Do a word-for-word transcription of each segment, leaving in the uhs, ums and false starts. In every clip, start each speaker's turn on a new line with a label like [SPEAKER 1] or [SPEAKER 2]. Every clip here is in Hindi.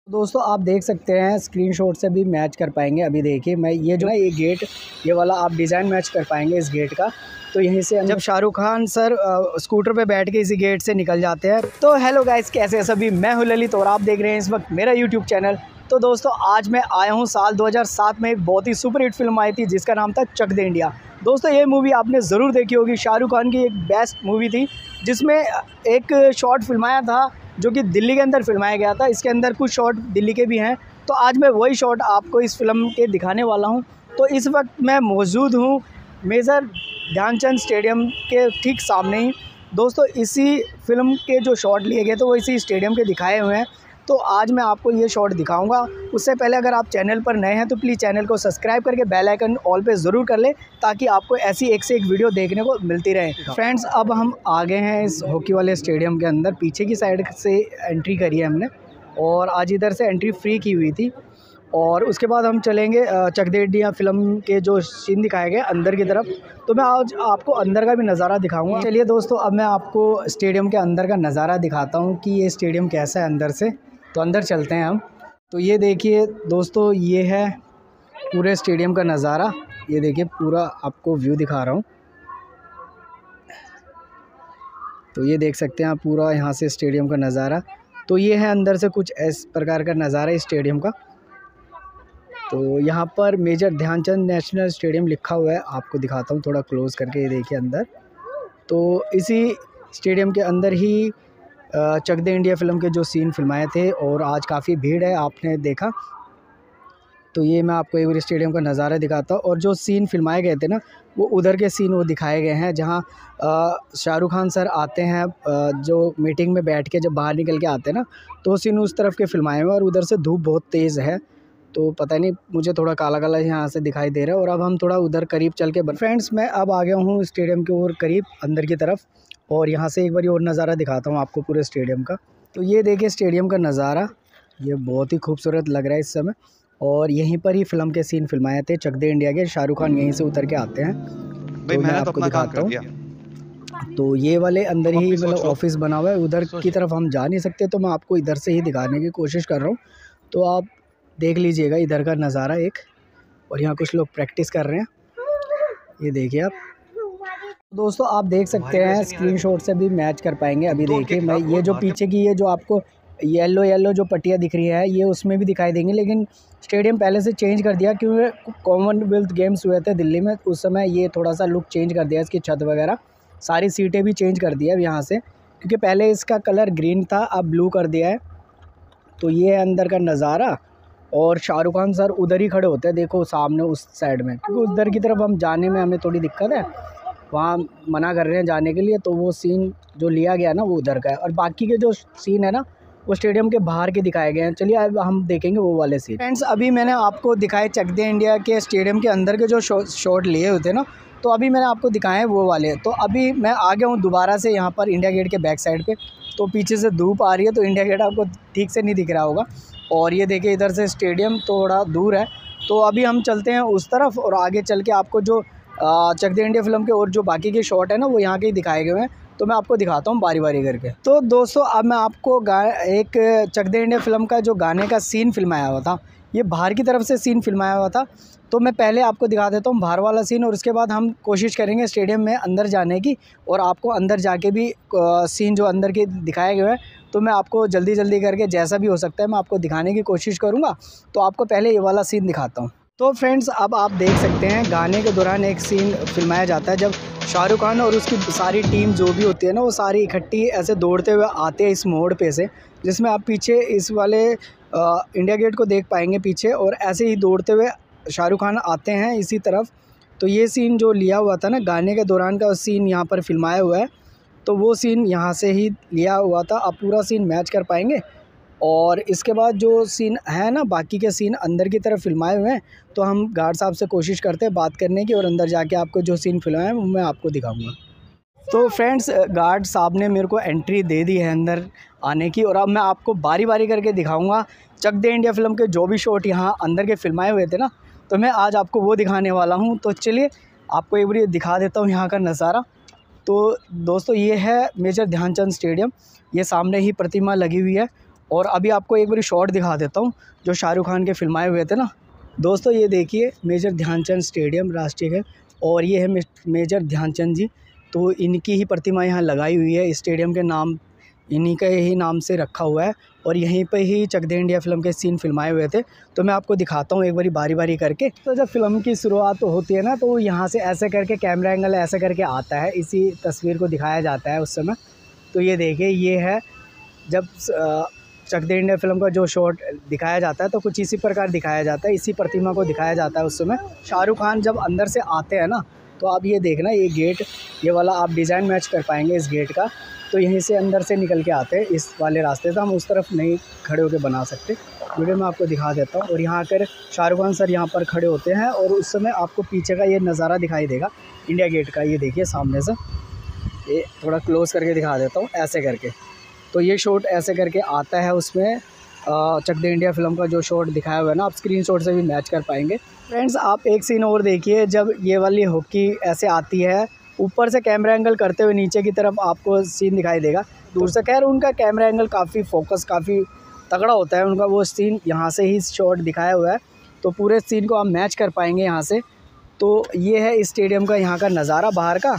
[SPEAKER 1] दोस्तों आप देख सकते हैं स्क्रीनशॉट से भी मैच कर पाएंगे। अभी देखिए मैं ये जो है ये गेट ये वाला आप डिज़ाइन मैच कर पाएंगे इस गेट का। तो यहीं से जब शाहरुख खान सर आ, स्कूटर पे बैठ के इसी गेट से निकल जाते हैं। तो हेलो गाइस, कैसे हैं सभी? मैं हूं ललित और आप देख रहे हैं इस वक्त मेरा यूट्यूब चैनल। तो दोस्तों आज मैं आया हूं साल दो हज़ार सात में एक बहुत ही सुपर हिट फिल्म आई थी जिसका नाम था चक दे इंडिया। दोस्तों ये मूवी आपने ज़रूर देखी होगी, शाहरुख खान की एक बेस्ट मूवी थी जिसमें एक शॉट फिल्माया था जो कि दिल्ली के अंदर फिल्माया गया था। इसके अंदर कुछ शॉट दिल्ली के भी हैं, तो आज मैं वही शॉट आपको इस फिल्म के दिखाने वाला हूं। तो इस वक्त मैं मौजूद हूं मेजर ध्यानचंद स्टेडियम के ठीक सामने ही। दोस्तों इसी फिल्म के जो शॉट लिए गए थे वो इसी स्टेडियम के दिखाए हुए हैं। तो आज मैं आपको ये शॉट दिखाऊंगा। उससे पहले अगर आप चैनल पर नए हैं तो प्लीज़ चैनल को सब्सक्राइब करके बेल आइकन ऑल पे ज़रूर कर लें ताकि आपको ऐसी एक से एक वीडियो देखने को मिलती रहे। फ्रेंड्स अब हम आ गए हैं इस हॉकी वाले स्टेडियम के अंदर। पीछे की साइड से एंट्री करी है हमने और आज इधर से एंट्री फ्री की हुई थी। और उसके बाद हम चलेंगे चक दे इंडिया फिल्म के जो सीन दिखाए गए अंदर की तरफ। तो मैं आज आपको अंदर का भी नज़ारा दिखाऊंगा। चलिए दोस्तों अब मैं आपको स्टेडियम के अंदर का नज़ारा दिखाता हूँ कि ये स्टेडियम कैसा है अंदर से। तो अंदर चलते हैं हम। तो ये देखिए दोस्तों, ये है पूरे स्टेडियम का नज़ारा। ये देखिए पूरा आपको व्यू दिखा रहा हूँ। तो ये देख सकते हैं आप पूरा यहाँ से स्टेडियम का नज़ारा। तो ये है अंदर से कुछ इस प्रकार का नज़ारा है स्टेडियम का। तो यहाँ पर मेजर ध्यानचंद नेशनल स्टेडियम लिखा हुआ है, आपको दिखाता हूँ थोड़ा क्लोज़ करके। ये देखिए अंदर, तो इसी स्टेडियम के अंदर ही चक दे इंडिया फिल्म के जो सीन फिल्माए थे और आज काफ़ी भीड़ है, आपने देखा। तो ये मैं आपको एक बार स्टेडियम का नज़ारा दिखाता हूँ। और जो सीन फिल्माए गए थे ना वो उधर के सीन वो दिखाए गए हैं जहाँ शाहरुख खान सर आते हैं आ, जो मीटिंग में बैठ के जब बाहर निकल के आते हैं ना, तो वो सीन उस तरफ के फिल्माए हुए। और उधर से धूप बहुत तेज़ है तो पता नहीं, मुझे थोड़ा काला काला यहाँ से दिखाई दे रहा है। और अब हम थोड़ा उधर करीब चल के फ्रेंड्स मैं अब आ गया हूँ स्टेडियम के और करीब अंदर की तरफ। और यहाँ से एक बार और नज़ारा दिखाता हूँ आपको पूरे स्टेडियम का। तो ये देखिए स्टेडियम का नज़ारा, ये बहुत ही खूबसूरत लग रहा है इस समय। और यहीं पर ही फिल्म के सीन फिल्माए थे चक दे इंडिया के। शाहरुख खान यहीं से उतर के आते हैं। तो मैं आपको दिखाता हूँ। तो ये वाले अंदर ही मतलब ऑफिस बना हुआ है, उधर की तरफ हम जा नहीं सकते, तो मैं आपको इधर से ही दिखाने की कोशिश कर रहा हूँ। तो आप देख लीजिएगा इधर का नज़ारा एक। और यहाँ कुछ लोग प्रैक्टिस कर रहे हैं, ये देखिए आप। दोस्तों आप देख सकते हैं स्क्रीनशॉट से भी मैच कर पाएंगे। अभी देखिए मैं ये जो पीछे की ये जो आपको येलो येलो जो पट्टियाँ दिख रही है ये उसमें भी दिखाई देंगी, लेकिन स्टेडियम पहले से चेंज कर दिया क्योंकि कॉमनवेल्थ गेम्स हुए थे दिल्ली में। उस समय ये थोड़ा सा लुक चेंज कर दिया, इसकी छत वगैरह सारी सीटें भी चेंज कर दिया अब यहाँ से, क्योंकि पहले इसका कलर ग्रीन था अब ब्लू कर दिया है। तो ये है अंदर का नज़ारा। और शाहरुख खान सर उधर ही खड़े होते हैं, देखो सामने उस साइड में, क्योंकि उधर की तरफ हम जाने में हमें थोड़ी दिक्कत है, वहाँ मना कर रहे हैं जाने के लिए। तो वो सीन जो लिया गया ना वो उधर का है। और बाकी के जो सीन है ना वो स्टेडियम के बाहर के दिखाए गए हैं। चलिए अब हम देखेंगे वो वाले सीन। फ्रेंड्स अभी मैंने आपको दिखाए चक दे इंडिया के स्टेडियम के अंदर के जो शॉट लिए होते ना, तो अभी मैंने आपको दिखाए हैं वो वाले। तो अभी मैं आ गया हूँ दोबारा से यहाँ पर इंडिया गेट के बैक साइड पे। तो पीछे से धूप आ रही है तो इंडिया गेट आपको ठीक से नहीं दिख रहा होगा। और ये देखिए इधर से स्टेडियम थोड़ा दूर है। तो अभी हम चलते हैं उस तरफ और आगे चल के आपको जो चक दे इंडिया फिल्म के और जो बाकी के शॉट है ना वो यहाँ के ही दिखाए गए हैं। तो मैं आपको दिखाता हूँ बारी बारी करके। तो दोस्तों अब मैं आपको गा एक चक दे इंडिया फिल्म का जो गाने का सीन फिल्माया हुआ था, ये बाहर की तरफ से सीन फिल्माया हुआ था। तो मैं पहले आपको दिखा देता हूँ बाहर वाला सीन और उसके बाद हम कोशिश करेंगे स्टेडियम में अंदर जाने की और आपको अंदर जाके भी सीन जो अंदर के दिखाए गए हैं तो मैं आपको जल्दी जल्दी करके जैसा भी हो सकता है मैं आपको दिखाने की कोशिश करूँगा। तो आपको पहले ये वाला सीन दिखाता हूँ। तो फ्रेंड्स अब आप देख सकते हैं गाने के दौरान एक सीन फिल्माया जाता है जब शाहरुख खान और उसकी सारी टीम जो भी होती है ना वो सारी इकट्ठी ऐसे दौड़ते हुए आते हैं इस मोड़ पे से, जिसमें आप पीछे इस वाले आ, इंडिया गेट को देख पाएंगे पीछे। और ऐसे ही दौड़ते हुए शाहरुख खान आते हैं इसी तरफ। तो ये सीन जो लिया हुआ था ना गाने के दौरान का सीन यहाँ पर फिल्माया हुआ है, तो वो सीन यहाँ से ही लिया हुआ था। आप पूरा सीन मैच कर पाएंगे। और इसके बाद जो सीन है ना बाकी के सीन अंदर की तरफ फिल्माए हुए हैं, तो हम गार्ड साहब से कोशिश करते हैं बात करने की और अंदर जाके आपको जो सीन फिल्माए हैं वो मैं आपको दिखाऊंगा। तो फ्रेंड्स गार्ड साहब ने मेरे को एंट्री दे दी है अंदर आने की और अब मैं आपको बारी बारी करके दिखाऊंगा चक दे इंडिया फिल्म के जो भी शॉट यहाँ अंदर के फिल्माए हुए थे ना, तो मैं आज आपको वो दिखाने वाला हूँ। तो चलिए आपको एक बार दिखा देता हूँ यहाँ का नज़ारा। तो दोस्तों ये है मेजर ध्यानचंद स्टेडियम, ये सामने ही प्रतिमा लगी हुई है और अभी आपको एक बारी शॉट दिखा देता हूँ जो शाहरुख खान के फिल्माए हुए थे ना दोस्तों। ये देखिए मेजर ध्यानचंद स्टेडियम राष्ट्रीय खेल, और ये है मेजर ध्यानचंद जी। तो इनकी ही प्रतिमा यहाँ लगाई हुई है, स्टेडियम के नाम इन्हीं के ही नाम से रखा हुआ है। और यहीं पे ही चक दे इंडिया फिल्म के सीन फिल्माए हुए थे। तो मैं आपको दिखाता हूँ एक बारी बारी बारी करके। तो जब फिल्म की शुरुआत होती है ना तो यहाँ से ऐसे करके कैमरा एंगल ऐसे करके आता है, इसी तस्वीर को दिखाया जाता है उस समय। तो ये देखिए ये है जब चक दे इंडिया फिल्म का जो शॉट दिखाया जाता है तो कुछ इसी प्रकार दिखाया जाता है, इसी प्रतिमा को दिखाया जाता है उस समय। शाहरुख खान जब अंदर से आते हैं ना तो आप ये देखना, ये गेट ये वाला आप डिज़ाइन मैच कर पाएंगे इस गेट का। तो यहीं से अंदर से निकल के आते हैं इस वाले रास्ते से, हम उस तरफ नहीं खड़े होकर बना सकते। वीडियो में आपको दिखा देता हूँ। और यहाँ आकर शाहरुख खान सर यहाँ पर खड़े होते हैं और उस समय आपको पीछे का ये नज़ारा दिखाई देगा इंडिया गेट का। ये देखिए सामने से, ये थोड़ा क्लोज करके दिखा देता हूँ ऐसे करके। तो ये शॉट ऐसे करके आता है उसमें चक दे इंडिया फिल्म का जो शॉट दिखाया हुआ है ना, आप स्क्रीनशॉट से भी मैच कर पाएंगे। फ्रेंड्स आप एक सीन और देखिए, जब ये वाली हॉकी ऐसे आती है ऊपर से कैमरा एंगल करते हुए नीचे की तरफ आपको सीन दिखाई देगा दूर से। खैर उनका कैमरा एंगल काफ़ी फोकस काफ़ी तगड़ा होता है उनका, वो सीन यहाँ से ही शॉट दिखाया हुआ है। तो पूरे सीन को आप मैच कर पाएंगे यहाँ से। तो ये है स्टेडियम का यहाँ का नज़ारा बाहर का।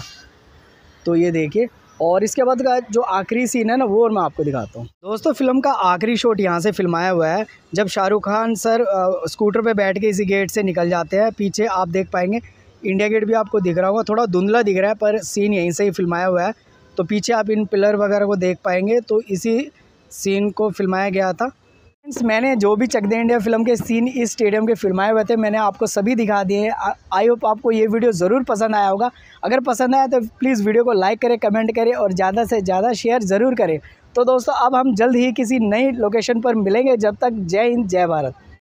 [SPEAKER 1] तो ये देखिए, और इसके बाद का जो आखिरी सीन है ना वो मैं आपको दिखाता हूँ। दोस्तों फिल्म का आखिरी शॉट यहाँ से फिल्माया हुआ है, जब शाहरुख खान सर स्कूटर पे बैठ के इसी गेट से निकल जाते हैं। पीछे आप देख पाएंगे इंडिया गेट भी आपको दिख रहा होगा, थोड़ा धुंधला दिख रहा है पर सीन यहीं से ही फिल्माया हुआ है। तो पीछे आप इन पिलर वगैरह को देख पाएंगे, तो इसी सीन को फिल्माया गया था। मैंने जो भी चक दे इंडिया फिल्म के सीन इस स्टेडियम के फिल्माए हुए थे मैंने आपको सभी दिखा दिए हैं। आई होप आपको ये वीडियो ज़रूर पसंद आया होगा। अगर पसंद आया तो प्लीज़ वीडियो को लाइक करें, कमेंट करें और ज़्यादा से ज़्यादा शेयर ज़रूर करें। तो दोस्तों अब हम जल्द ही किसी नई लोकेशन पर मिलेंगे। जब तक जय हिंद जय भारत।